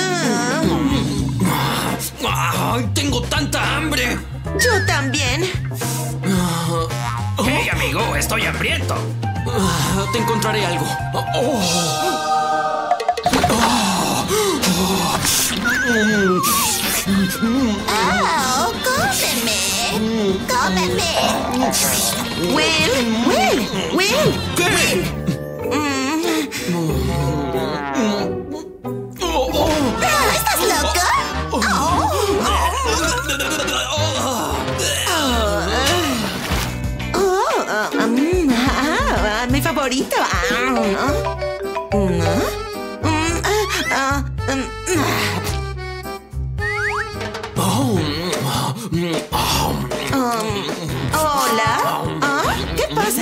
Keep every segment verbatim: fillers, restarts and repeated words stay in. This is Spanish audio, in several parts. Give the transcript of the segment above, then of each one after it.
¡Ay, tengo tanta hambre! Yo también. ¡Hey, amigo! ¡Estoy hambriento! Te encontraré algo. Oh. ¡Oh, cómeme! ¡Cómeme! Will, Will, Will. ¿Qué? ¿Estás loco? Oh, um, ah, mi favorito. Ah, no. No. Mm, ah, ah, mm, ah. Um, hola. ¿Ah? ¿Qué pasa?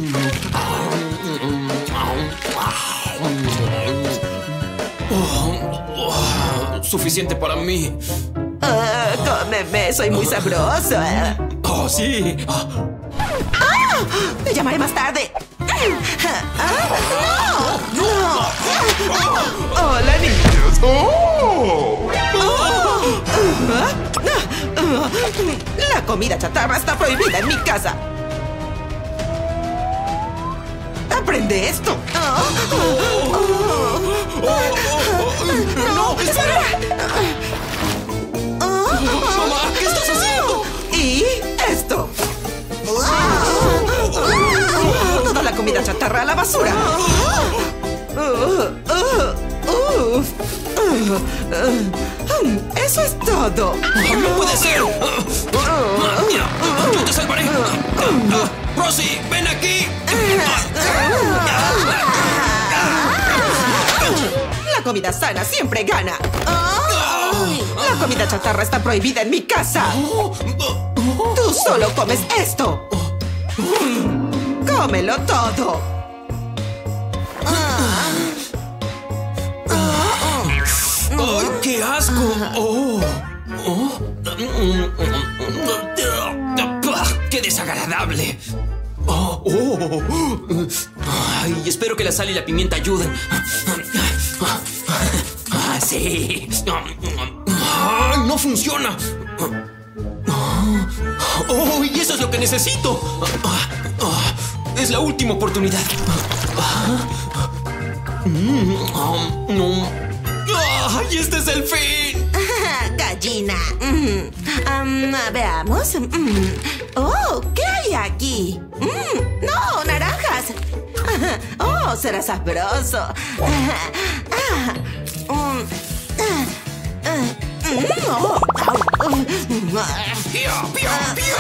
Suficiente para mí. Ah, cómeme, soy muy sabroso. Oh, sí. ¡Ah! Te llamaré más tarde. ¡Ah! ¡No! ¡No! ¡Hola, niños! ¡Oh! ¿Ah? La comida chatarra está prohibida en mi casa. ¡Aprende esto! ¡No! ¡Espera! Mamá, ¿qué estás haciendo? Y esto. Toda la comida chatarra a la basura. Eso es todo. ¡No puede ser! ¡Yo te salvaré! ¡Rosie, ven aquí! La comida sana siempre gana. La comida chatarra está prohibida en mi casa. Tú solo comes esto. Cómelo todo. ¡Ay, qué asco! Oh. Oh. ¡Qué desagradable! Oh, oh. Ay, espero que la sal y la pimienta ayuden. Ah, sí. Ay, no funciona. Oh, y eso es lo que necesito. Es la última oportunidad. ¡Ay, este es el fin! Gallina. Mm. Um, veamos. Mm. Oh, ¿qué hay aquí? Mm. No, naranjas. Oh, será sabroso. Ah. Mm. Mm. Oh. ¡Pío, pío, pío!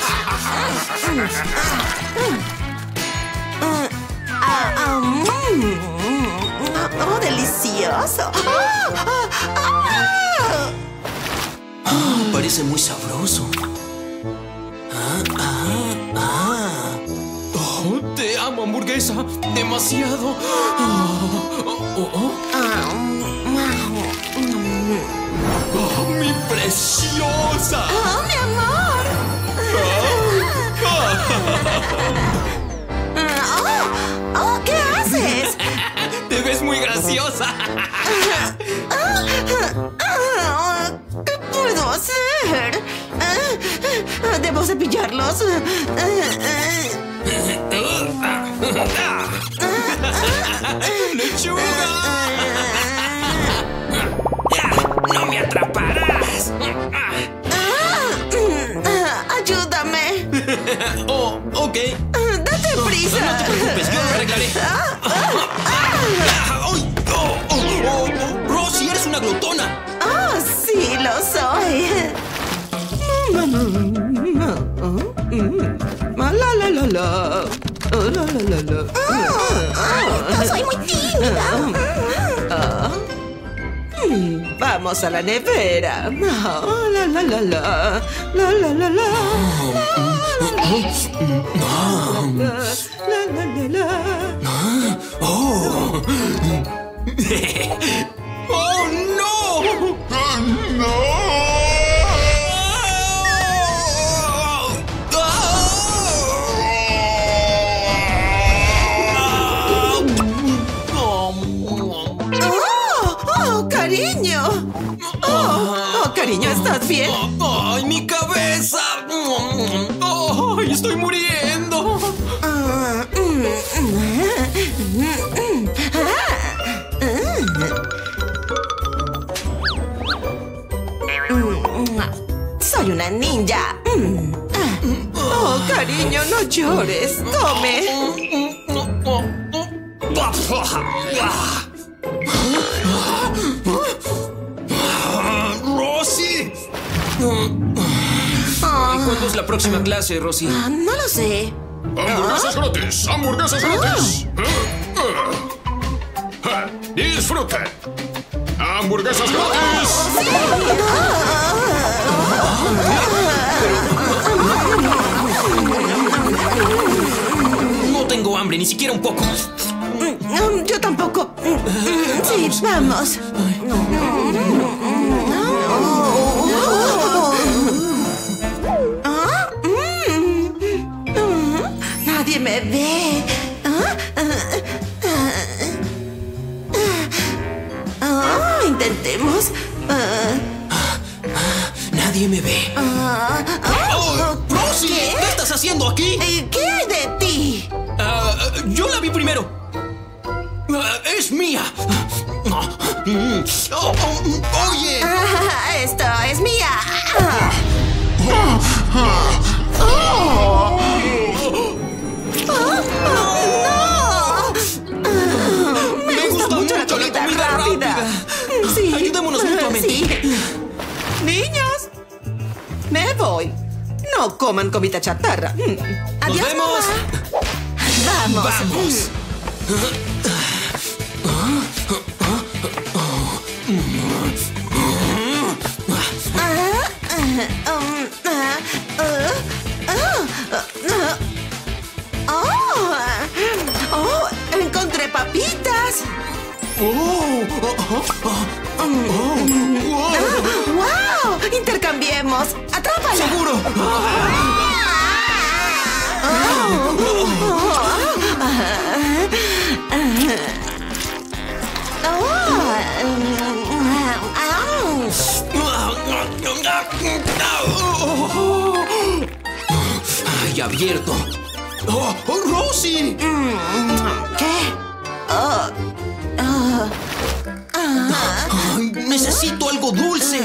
Ah, ah, mm. Oh, delicioso. Oh, oh, oh. Ah, parece muy sabroso. Ah, ah, ah. Oh, te amo, hamburguesa. Demasiado. Oh, oh, oh. Oh, mi preciosa. Oh, mi amor. Oh, oh, ¿qué haces? Te ves muy graciosa. ¿Qué puedo hacer? ¿Debo cepillarlos? ¡Lechuga! ¡No me atraparás! ¡Ayúdame! Oh, ok. ¡Date prisa! No te preocupes, yo lo arreglaré. ¡Ay! ¡Oh, oh, oh, oh! ¡Rosie, eres una glotona! ¡Oh, sí, lo soy! La la la la. La la la la. Yo soy muy tímida. Vamos a la nevera. La la la la. La la la la. La la la la. ¡Oh! ¡Oh, no! ¡No! ¡Oh, cariño! cariño! Oh, oh, cariño, ¿estás bien? ¡Ay, mi cabeza! ¡Ay, estoy muriendo! Soy una ninja. Oh, cariño, no llores. Come. ¡Rosie! ¿Cuándo es la próxima clase, Rosie? Ah, no lo sé. ¡Hamburguesas gratis! ¡Hamburguesas gratis! ¡Disfruten! ¡Hamburguesas gratis! No tengo hambre, ni siquiera un poco. Mm, Yo tampoco. Mm, Sí, vamos. Ah, mm, mm, Nadie me ve. Ah, ah, ah, Intentemos. Ah, Nadie me ve. ah, ah, ¡Oh, Rosie! ¿Qué? ¿Qué estás haciendo aquí? Eh, ¿Qué hay de ti? Ah, yo la vi primero. Ah, ¡Es mía! Ah, mm, oh, oh, ¡Oye! Ah, esto es mía. Ah. ¡No! Me, Me gusta mucho la comida rápida. Sí. Ayudémonos mutuamente. Sí. Niños, me voy. No coman comida chatarra. ¡Nos Adiós, vemos! mamá. Vamos. ¡Vamos! ¡Oh! ¡Encontré papitas! ¡Oh! ¡Wow! ¡Intercambiemos! ¡Atrápala! ¡Seguro! ¡Ay, abierto! ¡Oh, oh, Rosie! ¿Qué? Oh. Oh. Ay, necesito algo dulce.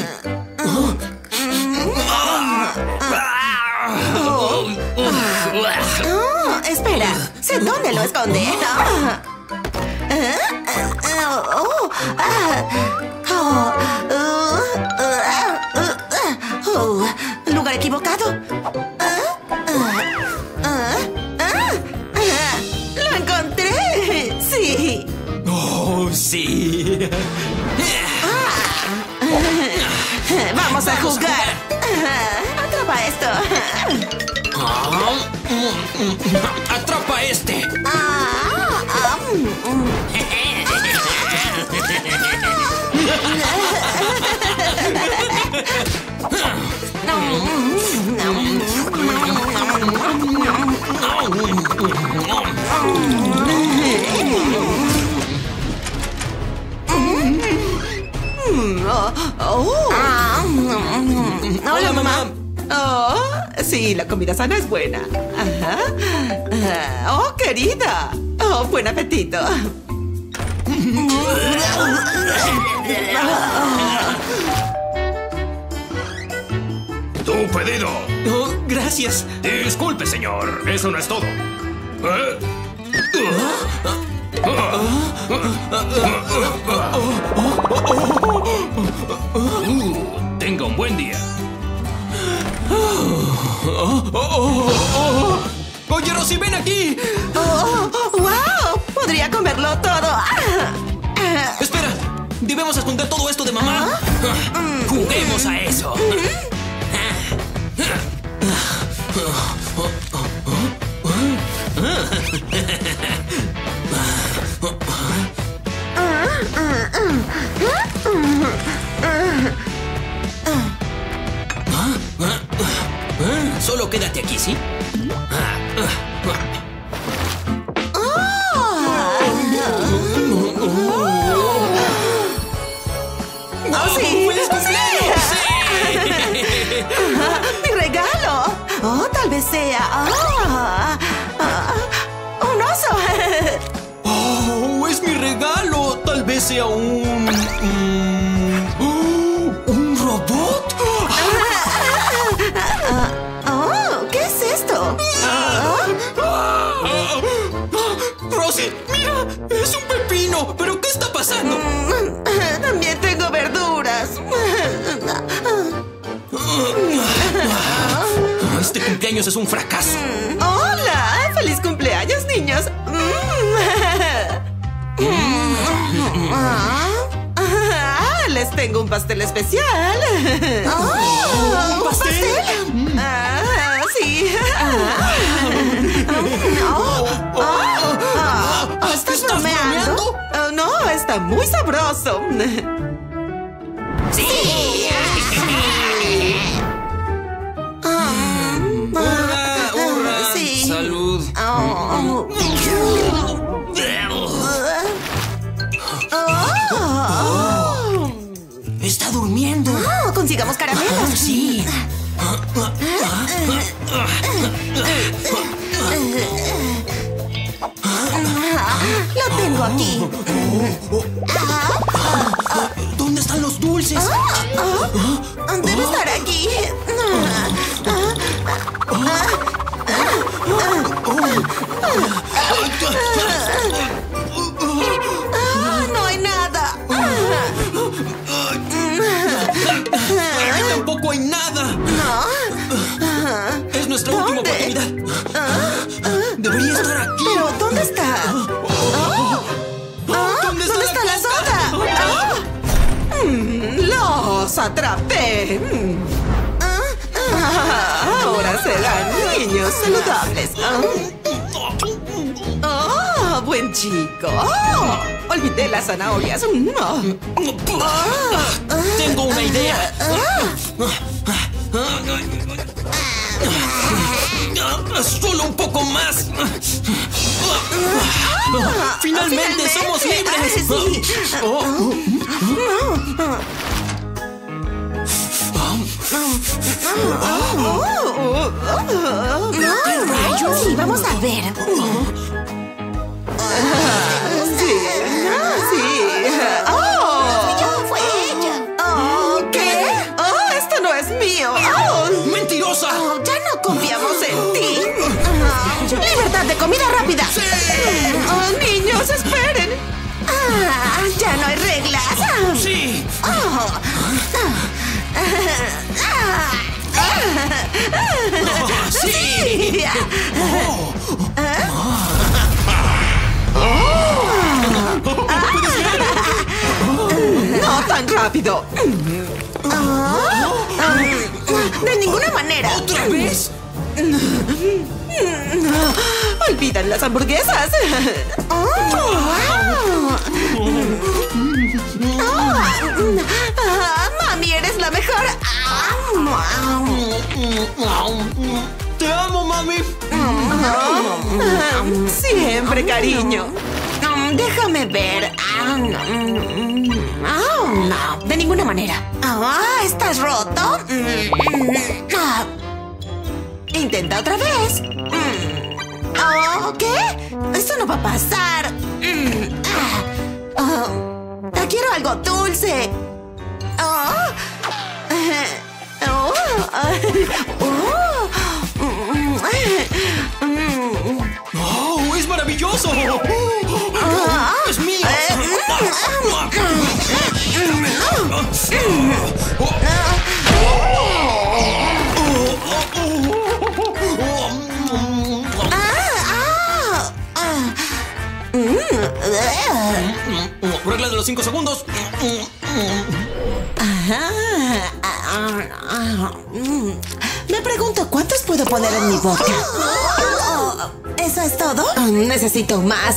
Oh, espera, sé dónde lo esconde. Ah. Ah, ah, oh, ah, oh, uh, uh, uh, uh, ¿lugar equivocado? Ah, ah, ah, ah, ah, ¡lo encontré! ¡Sí! ¡Oh, sí! ¡Vamos a Vamos a jugar! Ah, ¡atrapa esto! ¡Atrapa este! Ah, ah, mm. Oh. Hola, mamá. Oh, sí, la comida sana es buena. Ajá. Ah, oh, querida. Oh, buen apetito. ¡Tu pedido! Oh, gracias. Disculpe, señor. Eso no es todo. ¿Eh? Uh, tenga un buen día. Oye, Rosie, ven aquí. Oh, wow. Podría comerlo todo. Ah. Espera, debemos esconder todo esto de mamá. Juguemos a eso. Solo quédate aquí, ¿sí? Oh, sí. ¡Feliz cumpleaños! ¡Sí! ¡Mi regalo! Oh, tal vez sea... ah, ah, ¡un oso! ¡Oh, es mi regalo! Tal vez sea un... mm, ¿un robot? Oh, ¿qué es esto? ¡Rosy, mira! ¡Es un pepino! ¿Pero qué está pasando? También tengo verduras. Este cumpleaños es un fracaso. ¡Hola! ¡Feliz cumpleaños, niños! Ah, les tengo un pastel especial. Oh, ¿Un pastel? Ah, sí. Oh, oh, ¿estás ¿Estás bromeando? bromeando? Oh, no, está muy sabroso. sí. ¡Hurra! ¡Hurra! Sí. ¡Salud! Oh. ¡Está durmiendo! Oh, consigamos caramelos. ¡Sí! Lo tengo aquí. ¿Dónde están los dulces? Debe estar aquí. Ah, no hay nada. Aquí tampoco hay nada. Es nuestra última ¿Dónde? oportunidad. Debería estar aquí. Pero, ¿dónde está? Ah, ¿Dónde está ¿Dónde está la soda? Ah, mm, ¡los atrapé! Mm. Ah, ahora serán niños saludables. Ah, buen chico. Oh, olvidé las zanahorias. Mm, oh. Tengo una idea. Solo un poco más. Finalmente somos libres. Sí. Oh. Sí, vamos a ver. Sí, sí. Oh, Yo fue ella. oh, ¿qué? Oh, esto no es mío. Oh, ¡Mentirosa! oh, ya no confiamos en ti. Libertad de comida rápida. Oh, niños, esperen. Ah, ya no hay reglas. ¡Sí! Oh. ¡Sí! No tan rápido. De ninguna manera. ¿Otra vez? Olvidan las hamburguesas. Oh, wow. Ah, mami, eres la mejor. ¡Te amo, mami! Siempre, cariño. Déjame ver. Oh, no, de ninguna manera. Ah, ¿estás roto? Ah. Intenta otra vez. Oh, ¿qué? Esto no va a pasar. Ah. Oh, quiero algo dulce. Oh. Oh. Oh. ¡Oh, es maravilloso! ¡Es mío! Regla de los cinco segundos. Me pregunto cuántos puedo poner en mi boca. ¿Eso es todo? Necesito más.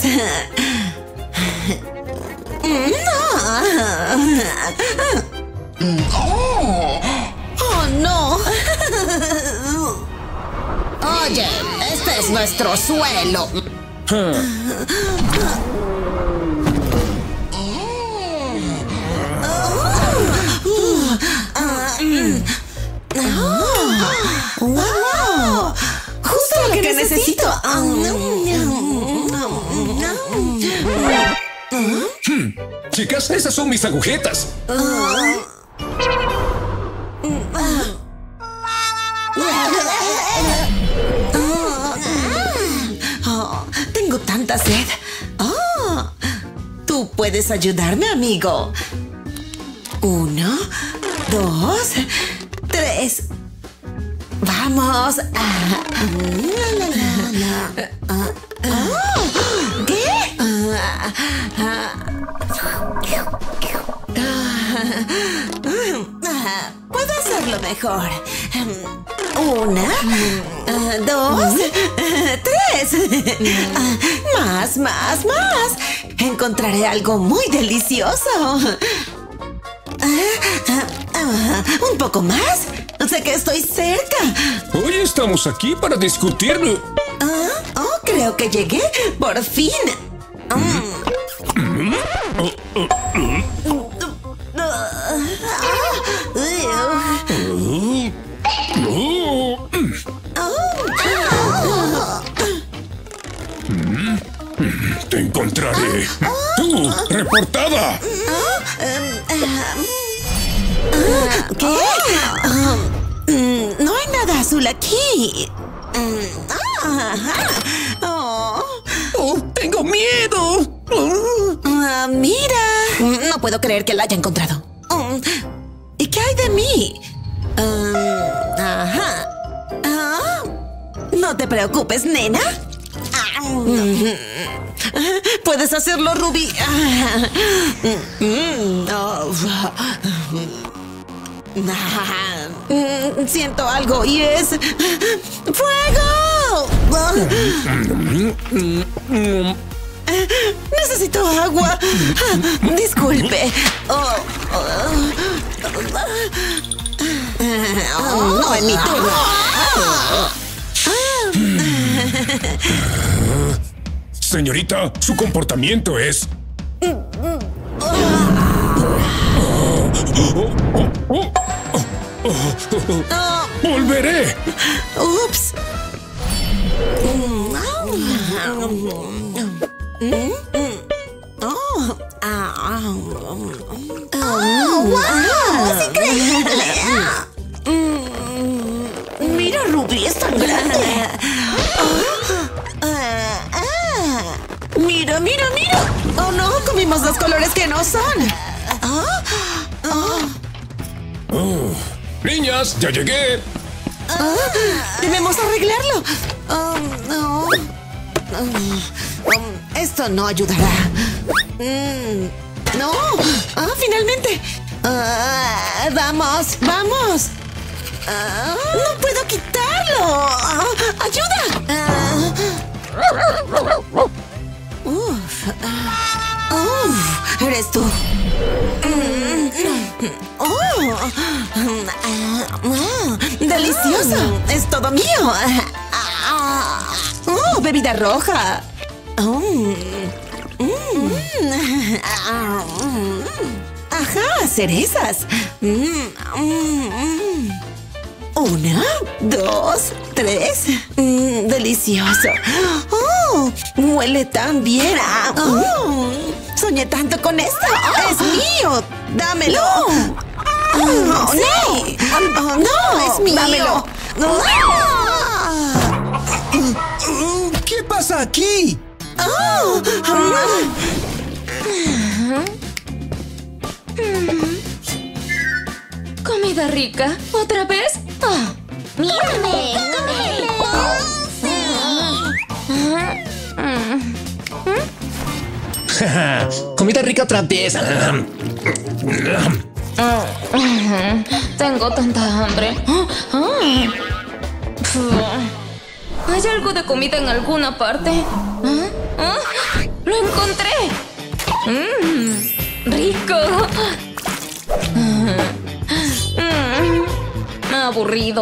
Oh, no. Oye, este es nuestro suelo. ¡Wow! Justo lo que, que necesito. Hmm. Chicas, esas son mis agujetas. Oh, tengo tanta sed. Oh, tú puedes ayudarme, amigo. Uno, dos, tres. Vamos. Ah, la, la, la, la. Ah, oh, ¿qué? Ah, ah, ah, puedo hacerlo mejor. Una, uh, dos, uh, tres. Uh, más, más, más. Encontraré algo muy delicioso. Uh, uh, uh, un poco más. Sé que estoy cerca. Hoy estamos aquí para discutirlo. Uh, oh, creo que llegué. Por fin. Mm. Oh, oh, oh. Te encontraré. ¡Tú, reportada! ¿Qué? No hay nada azul aquí. Oh, ¡Tengo miedo! Uh, mira. No puedo creer que la haya encontrado. Uh, ¿Y qué hay de mí? Uh, ajá. Uh, no te preocupes, nena. Uh, Puedes hacerlo, Ruby. Uh, oh. uh, Siento algo y es... ¡Fuego! Necesito agua. Disculpe. Oh, oh, oh, no es mi turno. Señorita, su comportamiento es... ¡Volveré! Ups. Oh, wow, es increíble. Mira, Ruby, es tan grande. Mira, mira, mira. Oh, no, comimos dos colores que no son. Oh, oh. Oh, niñas, ya llegué. Oh, debemos arreglarlo. Oh, no. Oh, um, esto no ayudará. Mm, no. Ah, finalmente. Ah, vamos, vamos. Ah, no puedo quitarlo. Ah, ayuda. Ah. Uf, uh, uf, eres tú. Mm, oh, uh, delicioso. Es todo mío. Oh, bebida roja. Oh, mm, ajá, cerezas. Mm, mm, Una, dos, tres. Mm, delicioso. Oh, huele tan bien. Oh, soñé tanto con esto. Es mío. Dámelo. Oh, no. Sí. Oh, no, es mío. Dámelo. ¿Qué pasa aquí? Oh, ¿Comida rica? ¿Otra vez? Oh. ¡Mírame! ¡Cómeme! Comida rica otra vez. Tengo tanta hambre. ¿Hay algo de comida en alguna parte? ¿Ah? ¿Ah? ¡Lo encontré! ¡Mmm! ¡Rico! Mm, aburrido.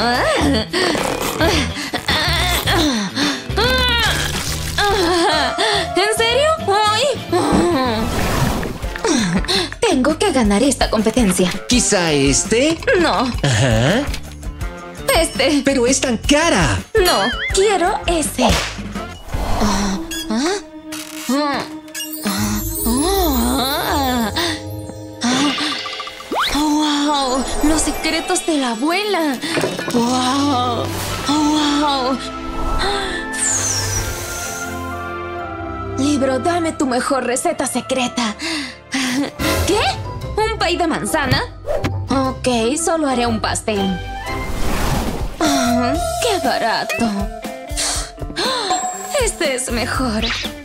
¿En serio? ¿Hoy? Tengo que ganar esta competencia. ¿Quizá este? No. Ajá. este. Pero es tan cara. No, quiero ese. Ah, ah, ah, ah, ah, ah. ¡Wow! Los secretos de la abuela. ¡Wow! ¡Wow! Libro, dame tu mejor receta secreta. ¿Qué? ¿Un pay de manzana? Ok, solo haré un pastel. Ah, ¡qué barato! Este es mejor.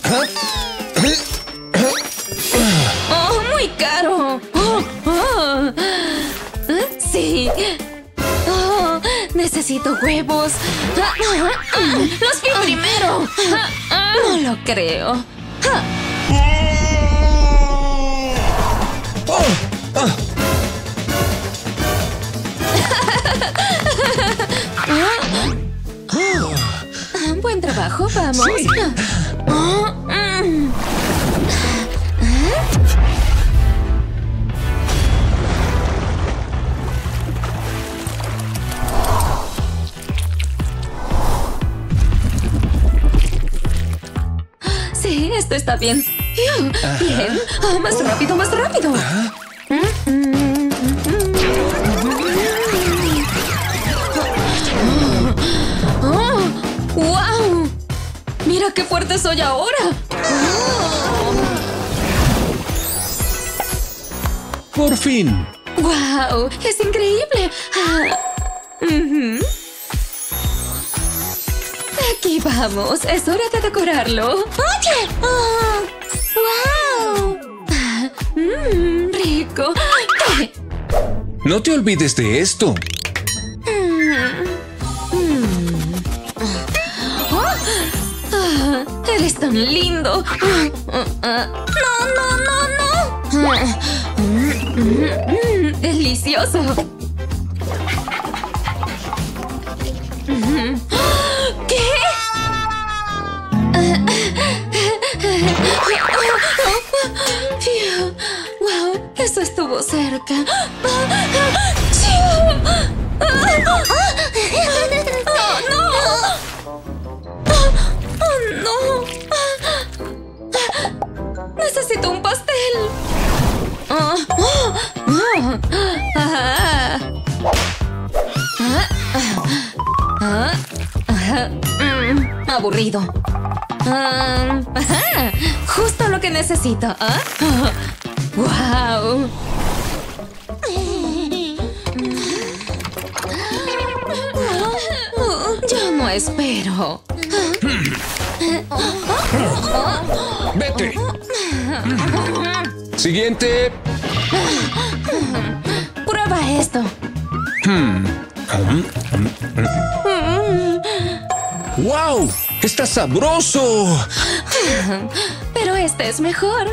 ¡Oh, muy caro! Oh, oh. Sí. Oh, necesito huevos. Ah, ah, ah, ¡los vi primero! Ah, ah, no lo creo. Ah. Oh, ah. Ah, buen trabajo, vamos. Sí. Ah, mm. Sí, esto está bien. Bien. Ah, más rápido, más rápido. Oh, ¡wow! ¡Mira qué fuerte soy ahora! Por fin. ¡Wow! ¡Es increíble! Ah, ujú. Aquí vamos. Es hora de decorarlo. ¡Oye! Oh, ¡wow! Ah, mmm, rico. ¿Qué? No te olvides de esto. Ah, eres tan lindo. Ah, ah, no, no, no, no. Ah, mm, mm, mm, delicioso. Mm. ¿Qué? Fiu. Wow, eso estuvo cerca. Necesito un pastel. Ah, ah, ah, ah, ah, ah, mm, aburrido. Ah, ajá, justo lo que necesito. ¿Ah? ¡Wow! Yo no espero. Vete. Siguiente. Prueba esto. ¡Wow! ¡Está sabroso! Pero este es mejor.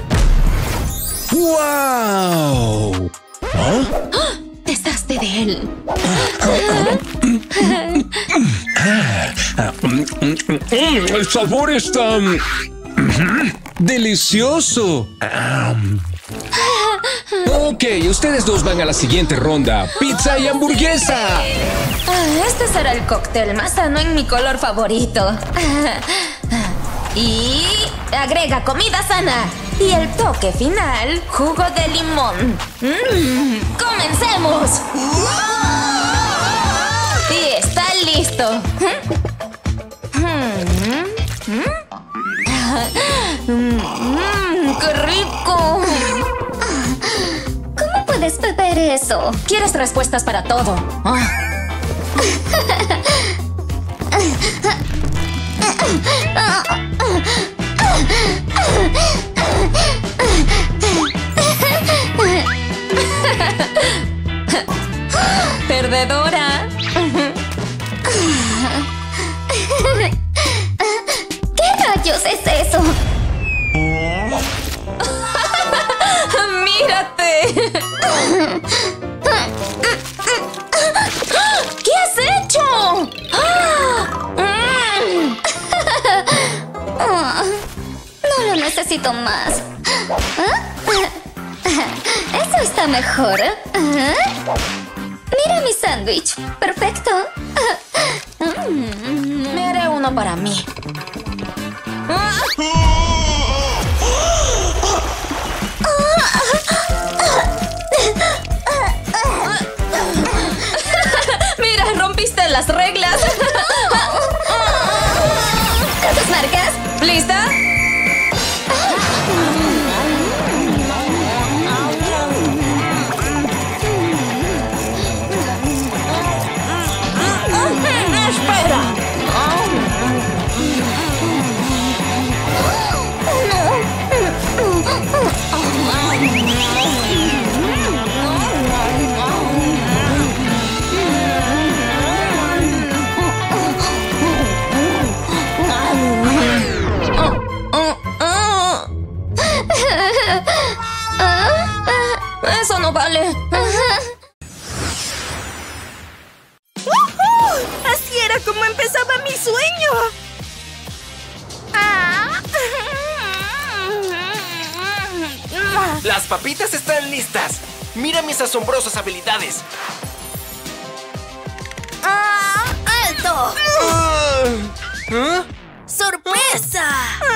¡Wow! ¿Ah? Deshazte de él. El sabor está delicioso. Ok, ustedes dos van a la siguiente ronda. Pizza y hamburguesa. Ah, este será el cóctel más sano en mi color favorito. Y agrega comida sana. Y el toque final, jugo de limón. Mm, ¡comencemos! Y está listo. Mm, ¡qué rico! ¿Cómo puedes beber eso? ¿Quieres respuestas para todo? Ah. Perdedora. ¿Qué rayos es eso? ¡Mírate! ¿Qué has hecho? No lo necesito más. Eso está mejor. Mira mi sándwich. sándwich. Perfecto. Me haré uno para mí. Mira, rompiste las reglas. ¿Cuántas marcas? ¿Lista? ¡Espera! Eso no vale. Así era como empezaba mi sueño. Las papitas están listas. Mira mis asombrosas habilidades. ¡Ah! ¡Alto! ¿Ah? ¡Sorpresa!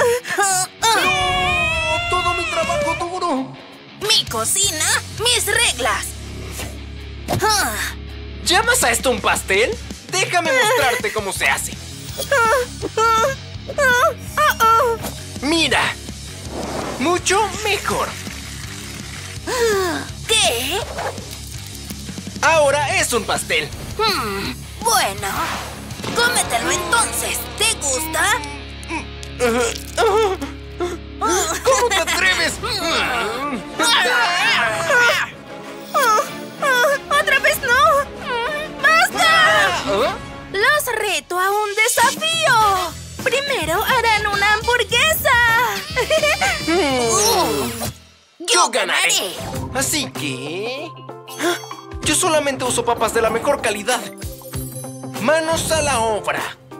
¡No! ¡Todo mi trabajo duro! Mi cocina, mis reglas. ¿Llamas a esto un pastel? Déjame mostrarte cómo se hace. Mira. Mucho mejor. ¿Qué? Ahora es un pastel. Hmm, bueno, cómetelo entonces. ¿Te gusta? ¿Cómo te atreves? ¡Otra vez no! ¡Basta! ¿Ah? ¡Los reto a un desafío! Primero harán una hamburguesa. Yo ganaré. Así que... yo solamente uso papas de la mejor calidad. Manos a la obra.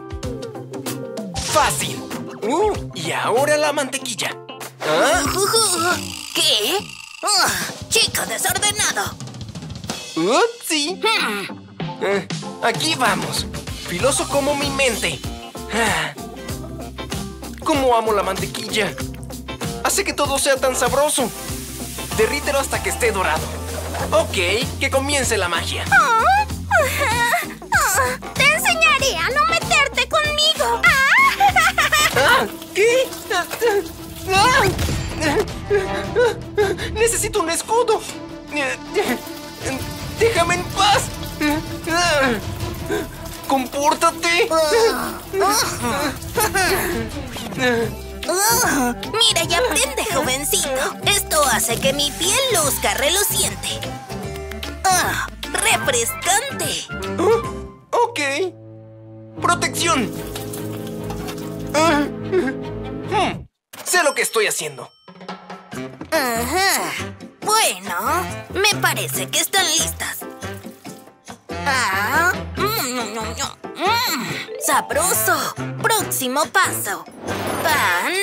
Fácil. Uh, y ahora la mantequilla. ¿Ah? ¿Qué? Uh, chico desordenado. Upsi. Eh, aquí vamos. Filoso como mi mente. Ah. Cómo amo la mantequilla. Hace que todo sea tan sabroso. Derrítelo hasta que esté dorado. Ok, que comience la magia. Oh, oh, te enseñaré a no meterte conmigo. ¿Ah? ¿Qué? Ah. Necesito un escudo. Déjame en paz. ¡Compórtate! Oh, mira y aprende, jovencito. Esto hace que mi piel luzca reluciente. Ah, refrescante. Oh, ok. Protección. Ah, hmm, sé lo que estoy haciendo. Ajá. Bueno, me parece que están listas. Ah, mm, mm, mm, sabroso. Próximo paso. Pan.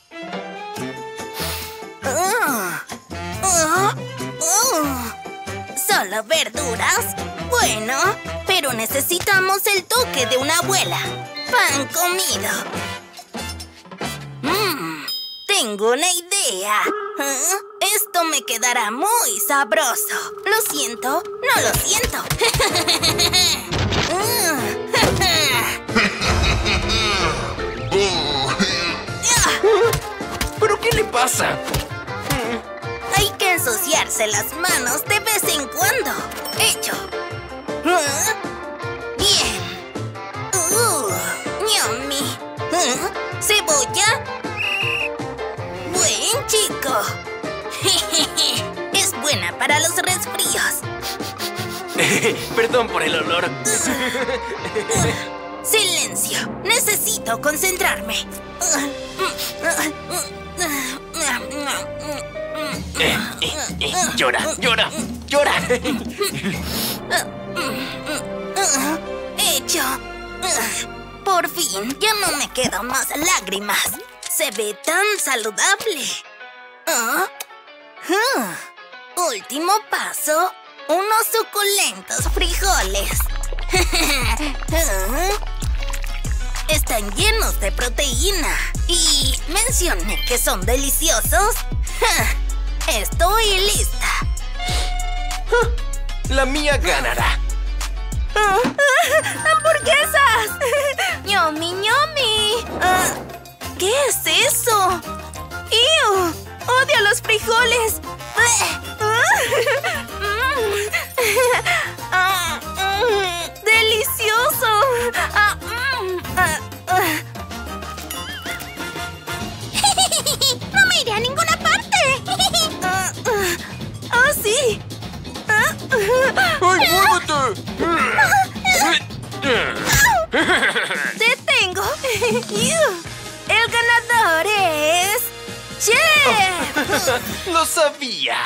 Uh, uh, uh. ¿Solo verduras? Bueno, pero necesitamos el toque de una abuela. Pan comido. Mm, tengo una idea. ¿Ah? Esto me quedará muy sabroso. Lo siento, no lo siento. ¿Pero qué le pasa? Hay que ensuciarse las manos de vez en cuando. Hecho. ¿Ah? Bien. Uh, ñami. ¿Ah? ¿Cebolla? Buen chico. Es buena para los resfríos. Perdón por el olor. Silencio. Necesito concentrarme. Eh, eh, eh, llora, llora, llora. Hecho. Por fin, ya no me quedan más lágrimas. Se ve tan saludable. ¿Ah? Huh. Último paso. unos suculentos frijoles. Están llenos de proteína. Y mencioné que son deliciosos. Estoy lista. La mía ganará. ¡Hamburguesas! ¡Ñomi, ñomi! Uh, ¿Qué es eso? ¡Ew! ¡Odio los frijoles! ¡Delicioso! ¡No me iré a ninguna parte! ¡Oh, sí! ¡Ay, muévete! ¡Te tengo! ¡El ganador es... ¡Chef! ¡Lo sabía!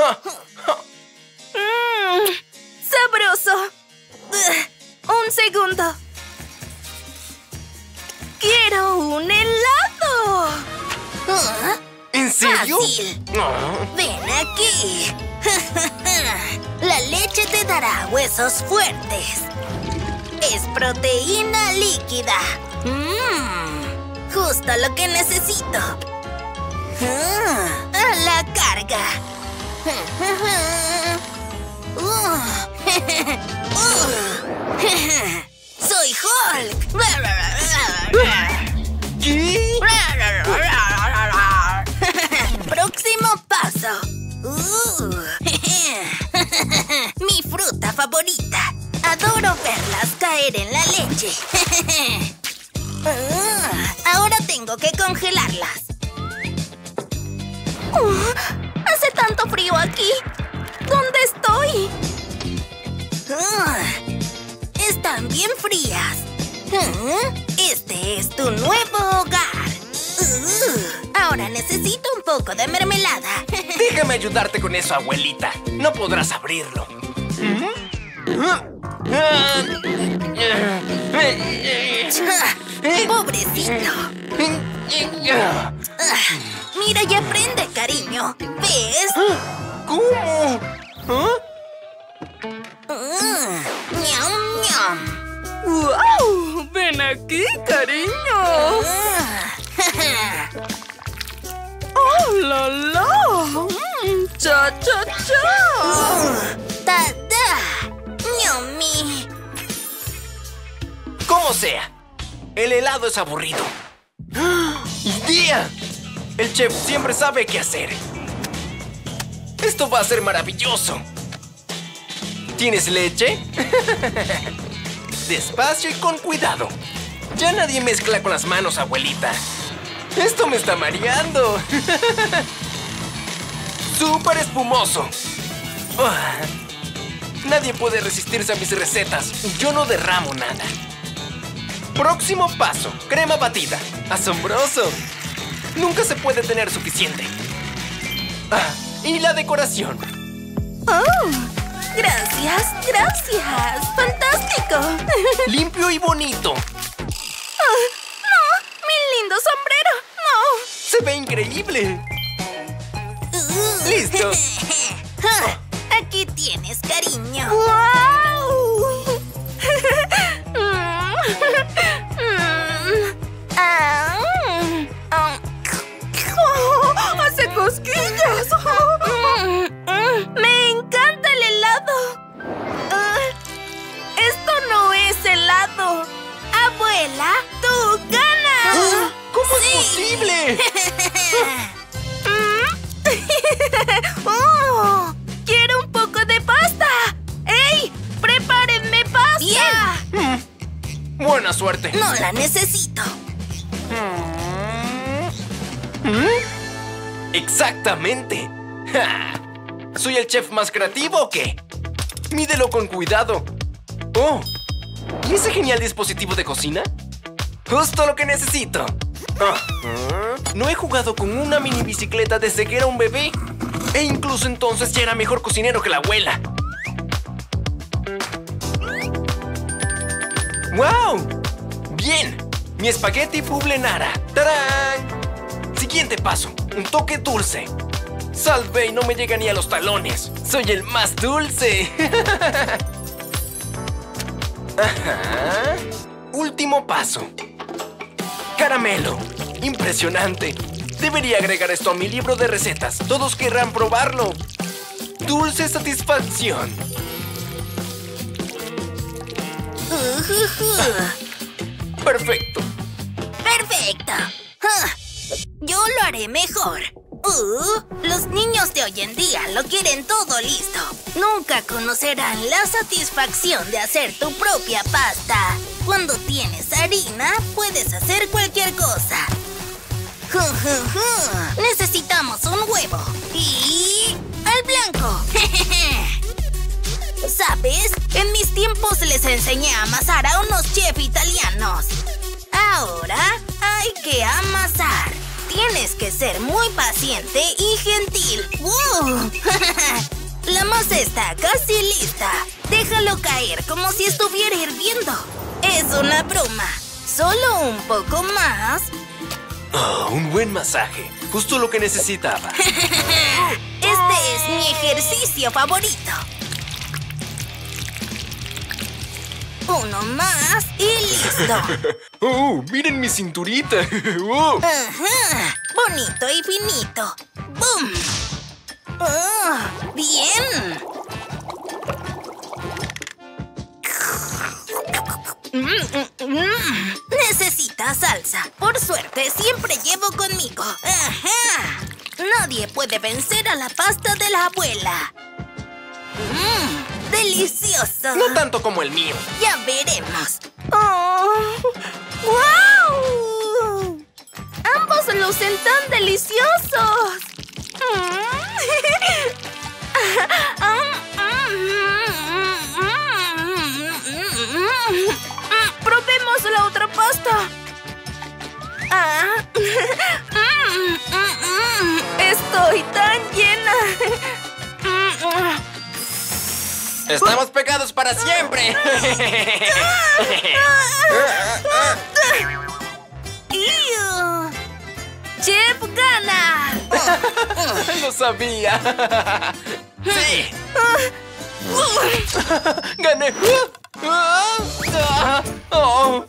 Mm, ¡sabroso! Un segundo. ¡Quiero un helado! ¿En serio? Fácil. Oh. Ven aquí. La leche te dará huesos fuertes. Es proteína líquida. Mmm, justo lo que necesito. Ah, a la carga. ¡Soy Hulk! ¿Qué? Próximo paso. Uh. Mi fruta favorita. Adoro verlas caer en la leche. uh. Ahora tengo que congelarlas. Uh, hace tanto frío aquí. ¿Dónde estoy? Uh, están bien frías. Uh, este es tu nuevo hogar. Uh, ahora necesito un poco de mermelada. Déjame ayudarte con eso, abuelita. No podrás abrirlo. Pobrecito. Ah, mira y aprende, cariño. ¿Ves? ¿Cómo? ¿Ah? Uh, ñam, ñam. ¡Wow! ¡Ven aquí, cariño! Uh. ¡Oh, la, la! Mm, ¡cha, cha, cha! Uh, ¡tada! ¡Ñomi! Como sea, el helado es aburrido. ¡Idea! El chef siempre sabe qué hacer. Esto va a ser maravilloso. ¿Tienes leche? Despacio y con cuidado. Ya nadie mezcla con las manos, abuelita. Esto me está mareando. ¡Súper espumoso! Oh, nadie puede resistirse a mis recetas y yo no derramo nada. Próximo paso, crema batida. ¡Asombroso! Nunca se puede tener suficiente. Ah, y la decoración. ¡Oh! ¡Gracias! ¡Gracias! ¡Fantástico! Limpio y bonito. Oh, ¡no! ¡Mi lindo sombrero! ¡No! ¡Se ve increíble! Uh. ¡Listo! Ah, aquí tienes, cariño. ¡Wow! Ah, mm, ah, ¡Oh! ¡Hace cosquillas! mm, mm, ¡me encanta el helado! Ah, esto no es helado. Abuela, tú ganas. ¿Cómo Sí. es posible? ¡Oh! ¡Quiero un poco de pasta! ¡Ey! ¡Prepárenme pasta! ¡Bien! Buena suerte. No la necesito. ¡Exactamente! ¡Ja! ¿Soy el chef más creativo o qué? Mídelo con cuidado. ¡Oh! ¿Y ese genial dispositivo de cocina? ¡Justo lo que necesito! Ah, no he jugado con una mini bicicleta desde que era un bebé. E incluso entonces ya era mejor cocinero que la abuela. ¡Wow! ¡Bien! Mi espagueti fublenara. ¡Tarán! Siguiente paso, un toque dulce. Salt Bae no me llega ni a los talones. Soy el más dulce. Ajá. Último paso. Caramelo. Impresionante. Debería agregar esto a mi libro de recetas. Todos querrán probarlo. Dulce satisfacción. Perfecto. Perfecto. Ah, yo lo haré mejor. Uh, los niños de hoy en día lo quieren todo listo. Nunca conocerán la satisfacción de hacer tu propia pasta. Cuando tienes harina, puedes hacer cualquier cosa. Necesitamos un huevo. Y... al blanco. ¿Sabes? En mis tiempos les enseñé a amasar a unos chefs italianos. Ahora hay que amasar. Tienes que ser muy paciente y gentil. ¡Wow! La masa está casi lista. Déjalo caer como si estuviera hirviendo. Es una broma. Solo un poco más. Oh, un buen masaje. Justo lo que necesitaba. Este es mi ejercicio favorito. Uno más y listo. ¡Oh! ¡Miren mi cinturita! ¡Oh! Ajá. Bonito y finito. ¡Bum! Oh, ¡bien! Necesita salsa. Por suerte, siempre llevo conmigo. Ajá. Nadie puede vencer a la pasta de la abuela. Mmm. ¡Delicioso! No tanto como el mío. Ya veremos. ¡Oh! ¡Wow! ¡Ambos lucen tan deliciosos! ¡Probemos la otra pasta! ¡Estoy tan llena! ¡Estamos pegados para siempre! ¡Chef gana! ¡Lo sabía! ¡Sí! ¡Gané! ¡Oh!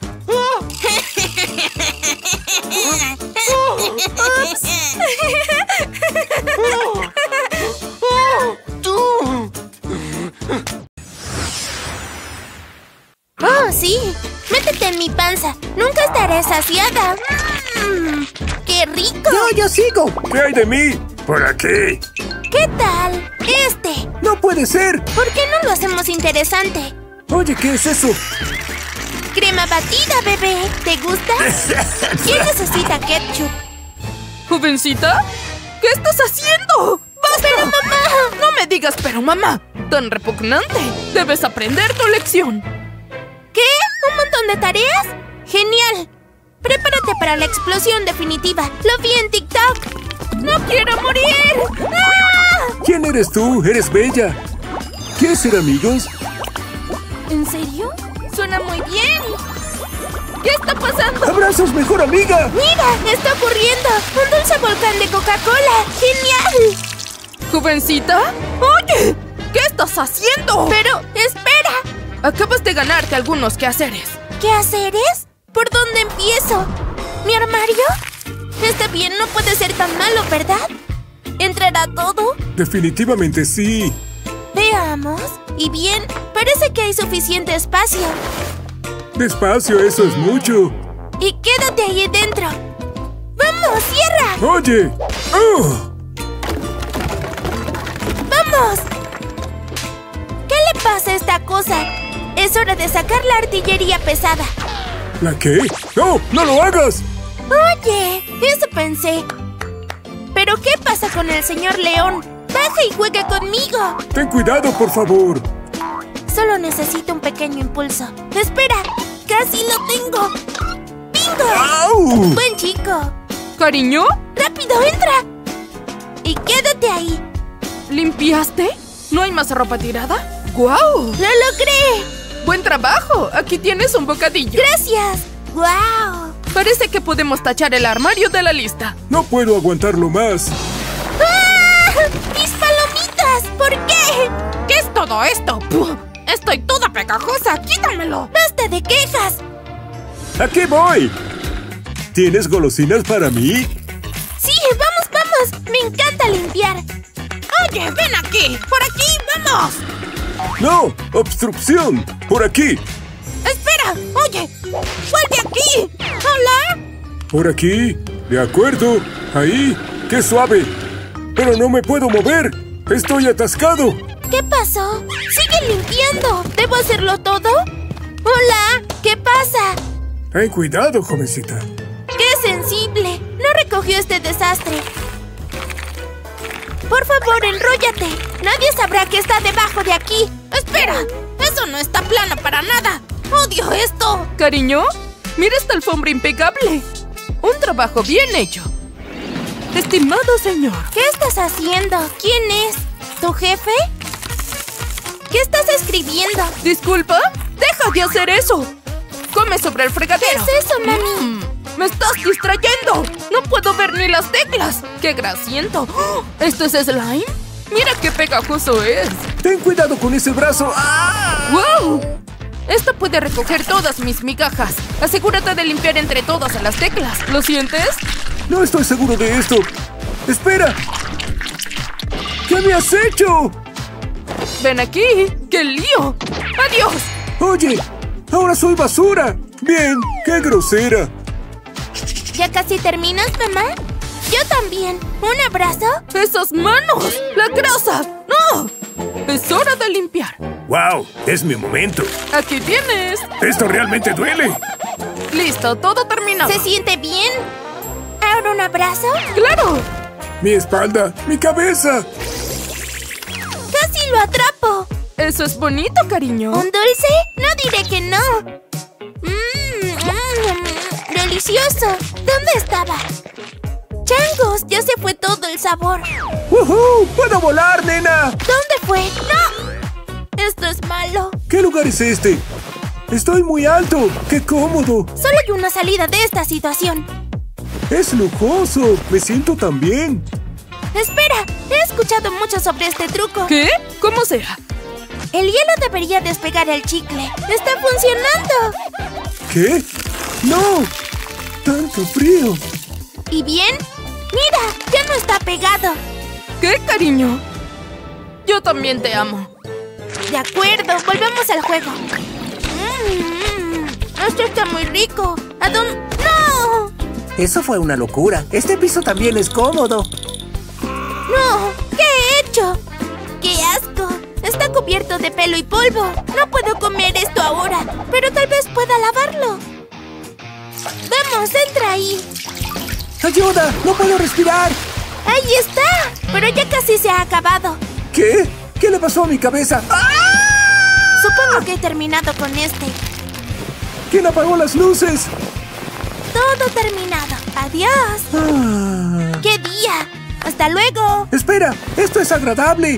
¡Oh, sí! ¡Métete en mi panza! ¡Nunca estaré saciada! Mm, ¡qué rico! ¡Yo, yo sigo! ¿Qué hay de mí? ¿Por aquí? ¿Qué tal? ¡Este! ¡No puede ser! ¿Por qué no lo hacemos interesante? Oye, ¿qué es eso? ¡Crema batida, bebé! ¿Te gusta? ¿Quién necesita ketchup? ¿Jovencita? ¿Qué estás haciendo? ¡Basta! ¡Pero, mamá! No me digas pero, mamá. Tan repugnante. Debes aprender tu lección. ¿Qué? ¿Un montón de tareas? ¡Genial! Prepárate para la explosión definitiva. Lo vi en TikTok. ¡No quiero morir! ¡Ah! ¿Quién eres tú? Eres bella. ¿Quieres ser amigos? ¿En serio? Suena muy bien. ¿Qué está pasando? ¡Abrazos, mejor amiga! ¡Mira! ¡Está ocurriendo! ¡Un dulce volcán de Coca-Cola! ¡Genial! ¿Jovencita? ¡Oye! ¿Qué estás haciendo? Pero, espera. Acabas de ganarte algunos quehaceres. ¿Quehaceres? ¿Por dónde empiezo? ¿Mi armario? Está bien, no puede ser tan malo, ¿verdad? ¿Entrará todo? Definitivamente sí. Veamos. Y bien, parece que hay suficiente espacio. Despacio, eso es mucho. Y quédate ahí dentro. ¡Vamos, cierra! ¡Oye! ¡Oh! ¡Vamos! ¿Qué le pasa a esta cosa? Es hora de sacar la artillería pesada. ¿La qué? ¡No! ¡No lo hagas! Oye, eso pensé. ¿Pero qué pasa con el señor León? ¡Baja y juega conmigo! ¡Ten cuidado, por favor! Solo necesito un pequeño impulso. ¡Espera! ¡Casi lo tengo! ¡Bingo! ¡Au! ¡Buen chico! ¿Cariño? ¡Rápido, entra! Y quédate ahí. ¿Limpiaste? ¿No hay más ropa tirada? ¡Guau! ¡Lo logré! ¡Buen trabajo! Aquí tienes un bocadillo. ¡Gracias! ¡Guau! Parece que podemos tachar el armario de la lista. No puedo aguantarlo más. ¡Ah! ¿Por qué? ¿Qué es todo esto? ¡Puh! Estoy toda pegajosa. ¡Quítamelo! ¡Basta de quejas! ¡Aquí voy! ¿Tienes golosinas para mí? Sí, vamos, vamos. Me encanta limpiar. Oye, ven aquí. Por aquí, vamos. ¡No! ¡Obstrucción! ¡Por aquí! Espera, oye. ¡Vuelve aquí! ¡Hola! ¿Por aquí? De acuerdo. Ahí. ¡Qué suave! Pero no me puedo mover. ¡Estoy atascado! ¿Qué pasó? ¡Sigue limpiando! ¿Debo hacerlo todo? ¡Hola! ¿Qué pasa? Ten cuidado, jovencita. ¡Qué sensible! No recogió este desastre. Por favor, enróllate. Nadie sabrá que está debajo de aquí. ¡Espera! ¡Eso no está plano para nada! ¡Odio esto! Cariño, mira esta alfombra impecable. Un trabajo bien hecho. Estimado señor. ¿Qué estás haciendo? ¿Quién es? ¿Tu jefe? ¿Qué estás escribiendo? ¿Disculpa? ¡Deja de hacer eso! ¡Come sobre el fregadero! ¿Qué es eso, mami? Mm, ¡me estás distrayendo! ¡No puedo ver ni las teclas! ¡Qué grasiento! ¡Oh! ¿Esto es slime? ¡Mira qué pegajoso es! ¡Ten cuidado con ese brazo! ¡Ah! ¡Wow! Esto puede recoger todas mis migajas. Asegúrate de limpiar entre todas las teclas. ¿Lo sientes? No estoy seguro de esto. ¡Espera! ¿Qué me has hecho? ¡Ven aquí! ¡Qué lío! ¡Adiós! Oye, ahora soy basura. Bien, qué grosera. ¿Ya casi terminas, mamá? Yo también. ¿Un abrazo? ¡Esas manos! ¡La grasa! ¡No! ¡Es hora de limpiar! ¡Wow! Es mi momento. ¡Aquí tienes! ¡Esto realmente duele! ¡Listo! ¡Todo terminado! ¿Se siente bien? ¿Ahora un abrazo? ¡Claro! ¡Mi espalda! ¡Mi cabeza! ¡Casi lo atrapo! ¡Eso es bonito, cariño! ¿Un dulce? No diré que no. Mmm, mmm, delicioso. ¿Dónde estaba? ¡Changos! Ya se fue todo el sabor. ¡Woohoo! ¡Puedo volar, nena! ¿Dónde fue? ¡No! Esto es malo. ¿Qué lugar es este? Estoy muy alto. ¡Qué cómodo! Solo hay una salida de esta situación. ¡Es lujoso! ¡Me siento tan bien! Espera, he escuchado mucho sobre este truco. ¿Qué? ¿Cómo sea? El hielo debería despegar el chicle. ¡Está funcionando! ¿Qué? ¡No! ¡Tanto frío! ¿Y bien? ¡Mira! ¡Ya no está pegado! ¿Qué, cariño? Yo también te amo. De acuerdo, volvemos al juego. Mmm, esto está muy rico. ¿A dónde? ¡No! Eso fue una locura. Este piso también es cómodo. ¡No! ¿Qué he hecho? ¡Qué asco! Está cubierto de pelo y polvo. No puedo comer esto ahora, pero tal vez pueda lavarlo. Vamos, entra ahí. ¡Ayuda! ¡No puedo respirar! ¡Ahí está! Pero ya casi se ha acabado. ¿Qué? ¿Qué le pasó a mi cabeza? ¡Ah! Supongo que he terminado con este. ¿Quién apagó las luces? Todo terminado. Adiós. Ah. ¡Qué día! ¡Hasta luego! ¡Espera! ¡Esto es agradable!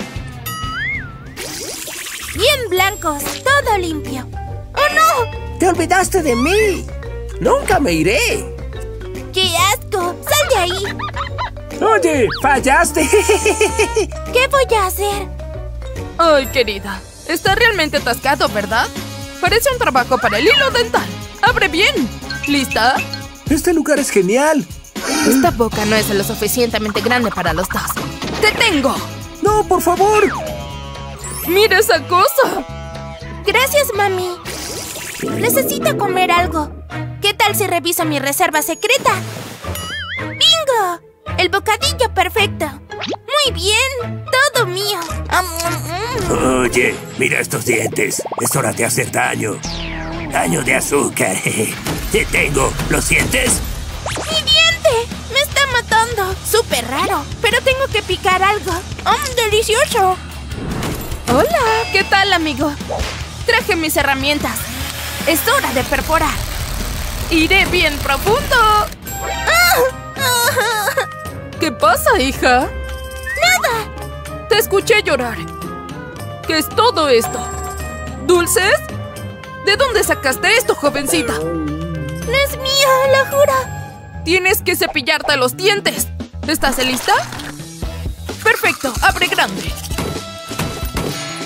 Bien blancos. Todo limpio. ¡Oh, no! ¡Te olvidaste de mí! ¡Nunca me iré! ¡Qué asco! ¡Sal de ahí! ¡Oye! ¡Fallaste! ¿Qué voy a hacer? Ay, querida. Está realmente atascado, ¿verdad? Parece un trabajo para el hilo dental. ¡Abre bien! ¿Lista? ¡Este lugar es genial! Esta boca no es lo suficientemente grande para los dos. ¡Te tengo! ¡No, por favor! ¡Mira esa cosa! Gracias, mami. Necesito comer algo. ¿Qué tal si reviso mi reserva secreta? ¡Bingo! El bocadillo perfecto. Muy bien. Todo mío. Oye, mira estos dientes. Es hora de hacer daño. Daño de azúcar. Te tengo. ¿Lo sientes? ¡Mi diente! ¡Me está matando! Súper raro, pero tengo que picar algo. ¡Oh, delicioso! Hola, ¿qué tal, amigo? Traje mis herramientas. Es hora de perforar. Iré bien profundo. ¡Ah! ¡Ah! ¿Qué pasa, hija? ¡Nada! Te escuché llorar. ¿Qué es todo esto? ¿Dulces? ¿De dónde sacaste esto, jovencita? No es mío, lo juro. Tienes que cepillarte los dientes. ¿Estás lista? Perfecto, abre grande.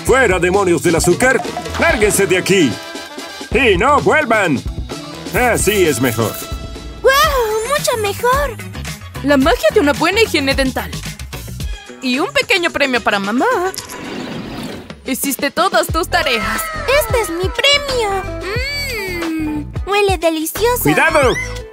¡Fuera, demonios del azúcar! ¡Lárguense de aquí! ¡Y no vuelvan! Así es mejor. ¡Wow! ¡Mucho mejor! La magia de una buena higiene dental. Y un pequeño premio para mamá. Hiciste todas tus tareas. ¡Este es mi premio! Mmm, huele delicioso. ¡Cuidado!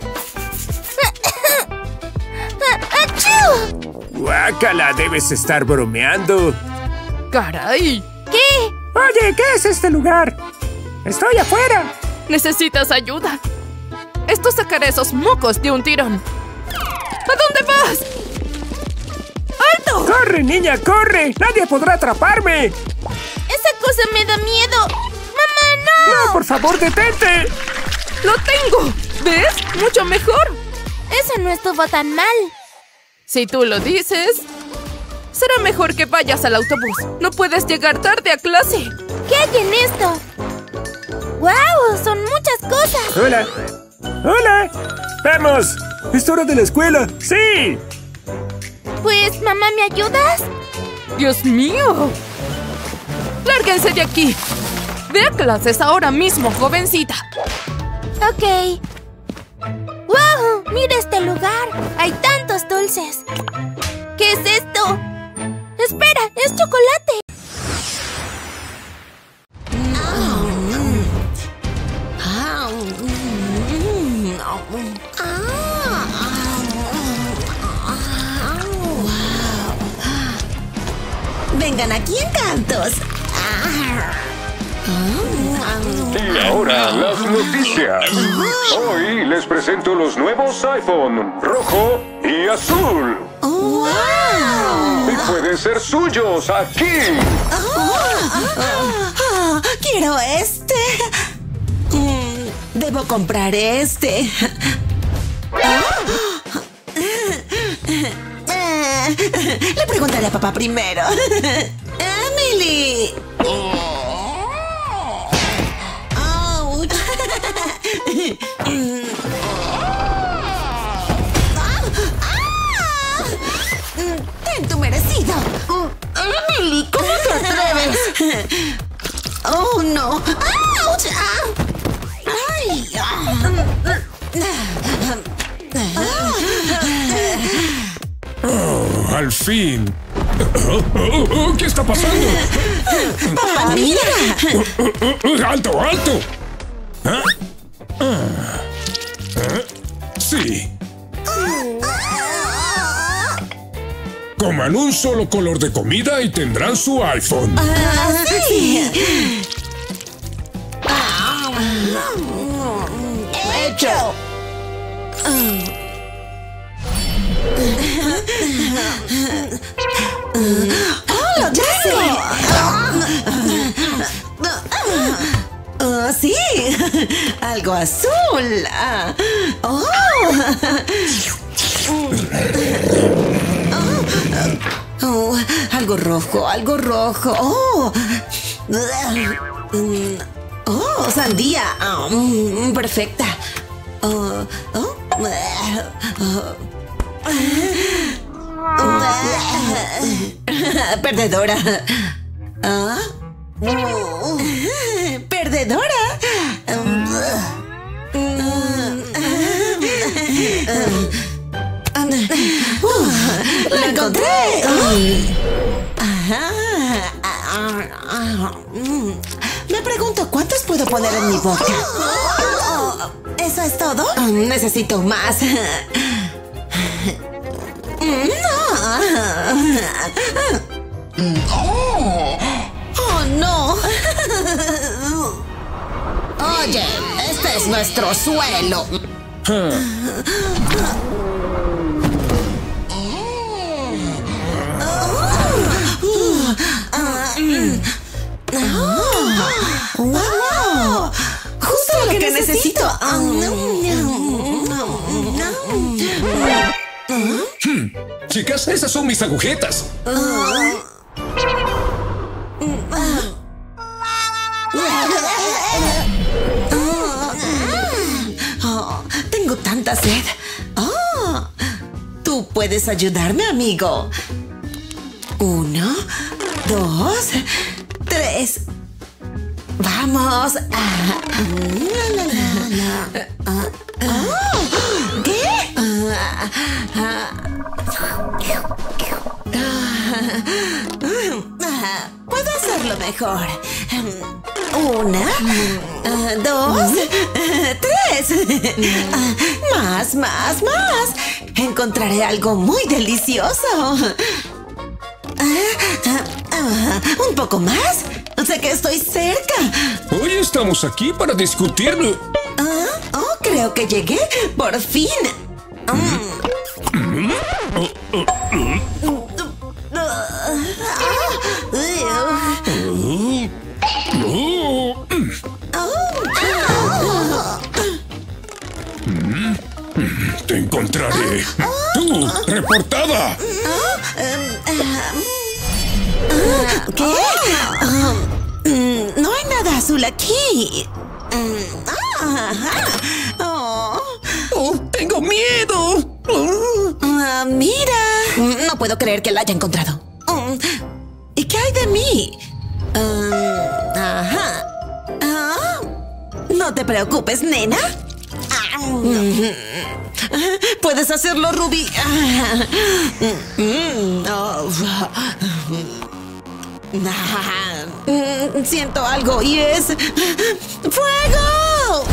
¡Achú! Guácala, debes estar bromeando. ¡Caray! ¿Qué? Oye, ¿qué es este lugar? ¡Estoy afuera! ¿Necesitas ayuda? Esto sacará esos mocos de un tirón. ¿A dónde vas? ¡Alto! ¡Corre, niña, corre! ¡Nadie podrá atraparme! ¡Esa cosa me da miedo! ¡Mamá, no! ¡No, por favor, detente! ¡Lo tengo! ¿Ves? ¡Mucho mejor! Eso no estuvo tan mal. Si tú lo dices, será mejor que vayas al autobús. No puedes llegar tarde a clase. ¿Qué hay en esto? ¡Wow! ¡Son muchas cosas! ¡Hola! ¡Hola! ¡Vamos! ¡Es hora de la escuela! ¡Sí! Pues, mamá, ¿me ayudas? ¡Dios mío! ¡Lárguense de aquí! Ve a clases ahora mismo, jovencita. Ok. ¡Wow! ¡Mira este lugar! ¡Hay tantos dulces! ¿Qué es esto? ¡Espera! ¡Es chocolate! Vengan aquí, encantos. Y ahora las noticias. Hoy les presento los nuevos iPhone rojo y azul. ¡Wow! Y pueden ser suyos aquí. Oh, quiero este. Mm, debo comprar este. Le preguntaré a papá primero. Emily. Ouch. Ten tu merecido. Emily, ¿cómo te atreves? Oh, no. ¡Auch! ¡Ay! Oh, al fin. Oh, oh, oh, ¿qué está pasando? ¡Papá, mira! ¡Alto, alto! ¿Ah? Ah. ¿Ah? Sí. Coman un solo color de comida y tendrán su iPhone. Ah, sí. ¡Hecho! ¡Oh, lo tengo! Oh, sí, algo azul. Ah. Oh. Oh, algo rojo, algo rojo. Oh, oh, sandía. Oh, perfecta. Oh, oh. Perdedora. ¿Ah? Perdedora. ¡Lo encontré! Me pregunto, ¿cuántos puedo poner en mi boca? ¿Eso es todo? Necesito más. ¡Oh, no! Oye, este es nuestro suelo. ¡Wow! ¡Justo lo que necesito! Hmm. Chicas, esas son mis agujetas. Oh, tengo tanta sed. Oh, tú puedes ayudarme, amigo. Uno, dos, tres. tres. Vamos. Ah, la, la, la, la. Ah, oh, ¿qué? Ah, ah, ah, puedo hacerlo mejor. Una, ah, dos, tres. Ah, más, más, más. Encontraré algo muy delicioso. Ah, ah, ah, un poco más. Sé que estoy cerca. Hoy estamos aquí para discutirlo. Ah, oh, creo que llegué. Por fin. Mm. Oh, oh, oh. Te encontraré. ¡Tú, reportada! ¿Qué? No hay nada azul aquí. ¡Oh, tengo miedo! Uh, mira. No puedo creer que la haya encontrado. Uh, ¿Y qué hay de mí? Uh, ajá. Uh, no te preocupes, nena. Uh, Puedes hacerlo, Ruby. Uh, oh. uh, Siento algo y es... ¡Fuego!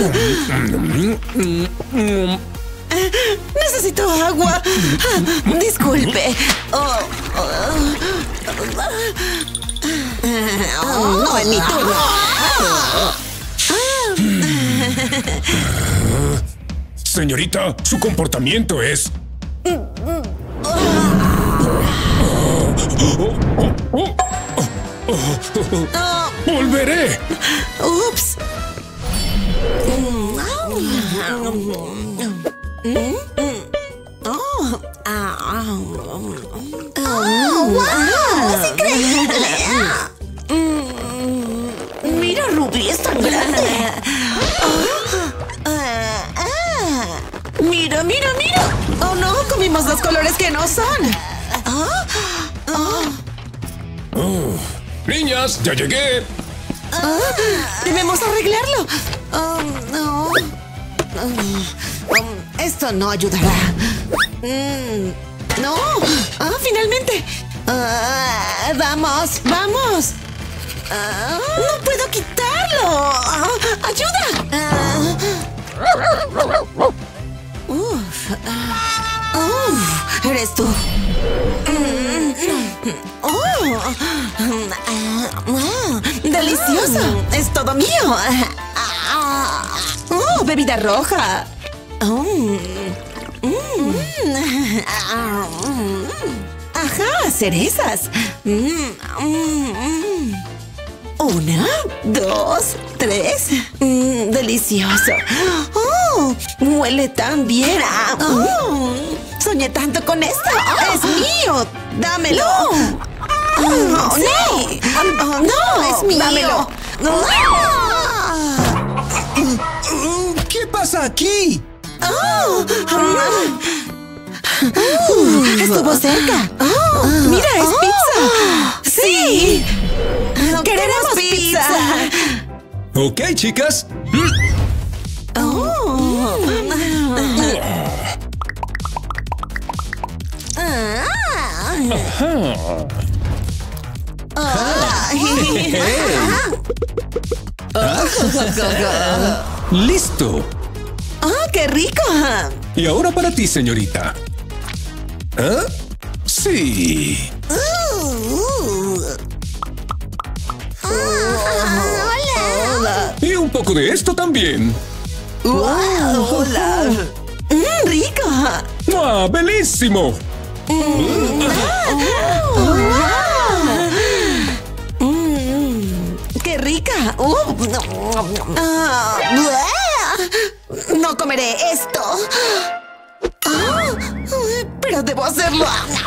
Necesito agua. Disculpe. Oh, oh. Oh, no es mi turno. Señorita, su comportamiento es... ¡Volveré! ¡Ups! ¡Oh, wow! ¡Es increíble! Mira, Ruby, es tan grande. Mira, mira, mira. Oh, no, comimos los colores que no son. Oh, oh. Oh. Niñas, ya llegué. Oh, debemos arreglarlo. Oh, no. Oh, esto no ayudará. Mm, no. Ah, finalmente. Ah, vamos, vamos. Ah, no puedo quitarlo. Ah, ayuda. Ah. Uf, uh, uf, eres tú. Oh, uh, delicioso. Es todo mío. Oh, bebida roja. Oh, mm, ajá, cerezas. Una, dos, tres. Mm, delicioso. Oh, huele tan bien. Oh, soñé tanto con esto. Es mío. Dámelo. No. Oh, sí. Oh, no, es mío. Dámelo. ¿Qué pasa aquí? Oh, uh, estuvo cerca. Oh, mira, es pizza. Sí. Queremos pizza. Ok, chicas. Oh. ¡Listo! ¡Ah, qué rico! Y ahora para ti, señorita. ¿Ah? Sí. Hola. Y un poco de esto también. Wow, hola. Mm, rico. ¡Ah, bellísimo! Mm, oh, wow. Mm, ¡qué rica! Uh, uh, no comeré esto. Oh, pero debo hacerlo.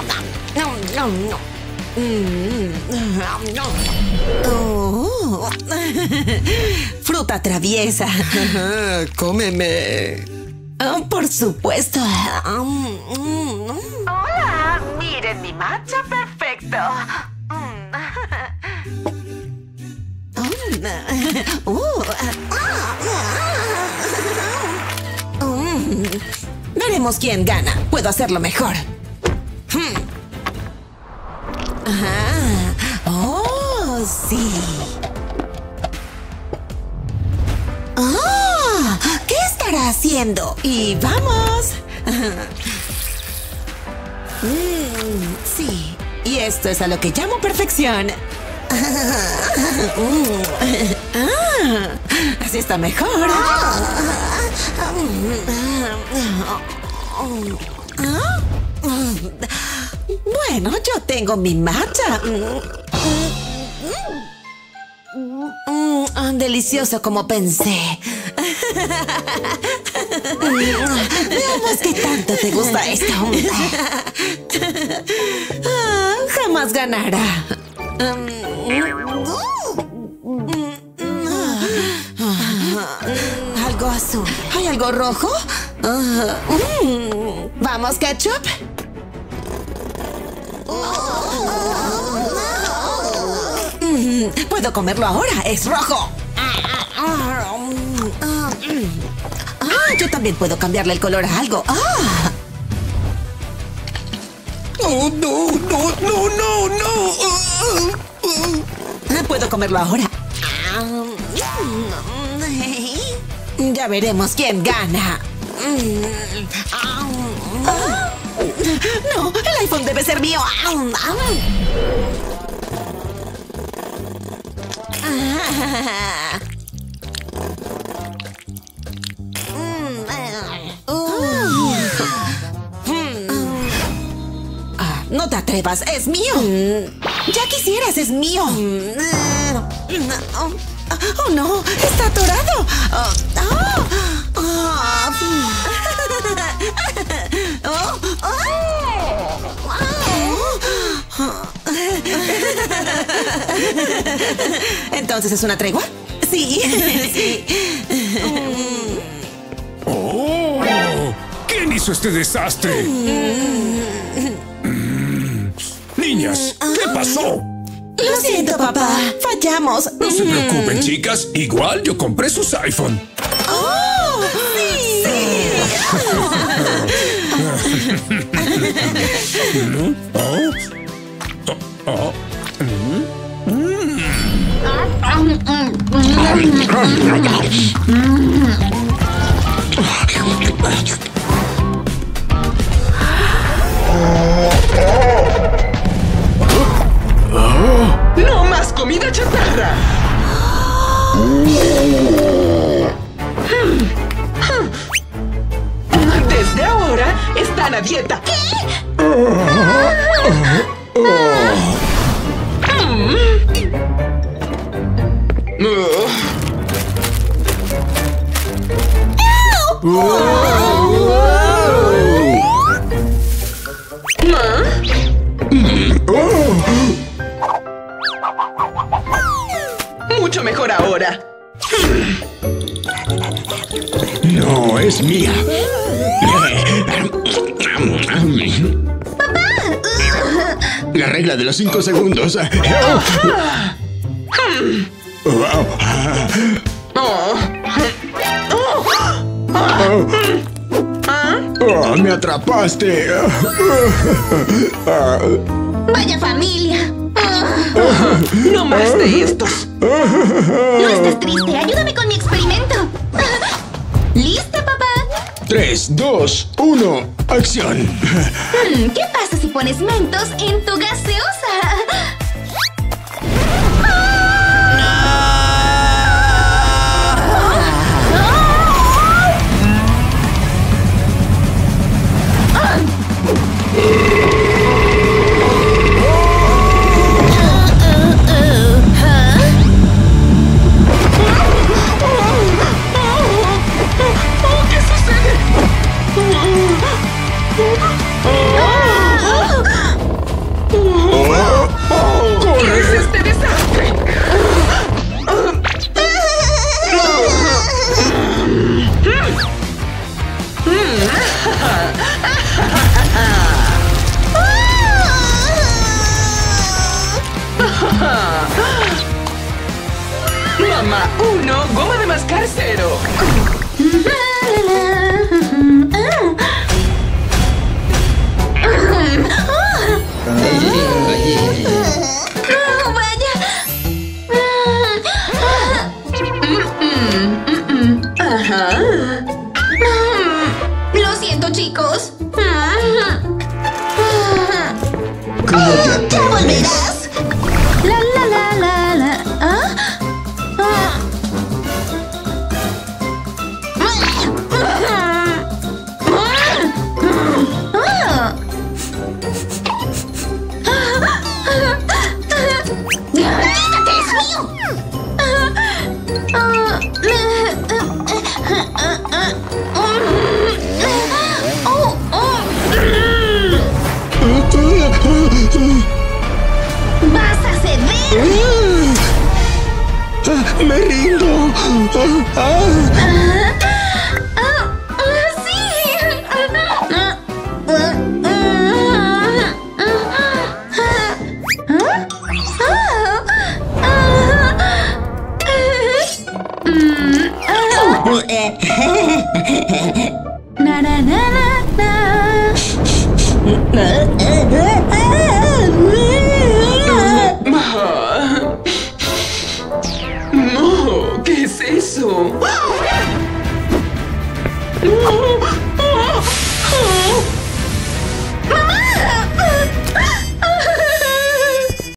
Oh. Fruta traviesa. Cómeme. Oh, por supuesto. Hola, miren mi matcha perfecto. Uh, mm. Veremos quién gana. Puedo hacerlo mejor. Hmm. Ajá. Oh, sí. Oh, ¿qué estará haciendo? Y vamos. Mm, sí. Y esto es a lo que llamo perfección. Ah, así está mejor. Bueno, yo tengo mi matcha. Mm, delicioso como pensé. Veamos qué tanto te gusta esto. Ah, jamás ganará. Algo azul. ¿Hay algo rojo? Uh, mm. ¿Vamos, ketchup? Mm, puedo comerlo ahora. Es rojo. Ah, yo también puedo cambiarle el color a algo. Ah. ¡Oh, no, no, no, no, no! Ah, puedo comerlo ahora. Ya veremos quién gana. No, el iPhone debe ser mío. No te atrevas, es mío. Ya quisieras, es mío. Oh, no, está atorado. Oh, oh, oh. Entonces, ¿es una tregua? Sí. Sí. Oh, ¿quién hizo este desastre? Niñas, ¿qué pasó? Lo siento, papá. Fallamos. No se preocupen, chicas. Igual yo compré sus iPhone. ¡Oh! ¡Sí! ¡No más comida chatarra! Desde ahora están a dieta. ¿Qué? Mucho mejor ahora. No, es mía. La regla de los cinco segundos. Oh, me atrapaste. Vaya familia. No más de estos. No estés triste. Ayúdame con mi experimento. ¿Lista, papá? Tres, dos, uno, acción. Hmm, ¿qué pasa si pones Mentos en tu gaseosa? Oh. volverás? La la la la la. ¿Ah? Ah. ¡Quítate, es mío! ¿Vas a ceder? ¡Me rindo! Na na na na na.